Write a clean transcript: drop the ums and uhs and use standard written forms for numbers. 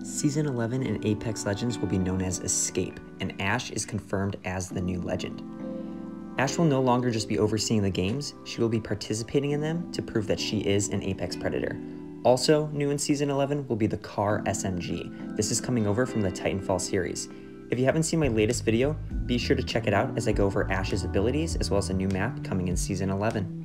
Season 11 in Apex Legends will be known as Escape, and Ashe is confirmed as the new legend. Ashe will no longer just be overseeing the games, she will be participating in them to prove that she is an Apex Predator. Also new in Season 11 will be the C.A.R SMG. This is coming over from the Titanfall series. If you haven't seen my latest video, be sure to check it out as I go over Ashe's abilities as well as a new map coming in Season 11.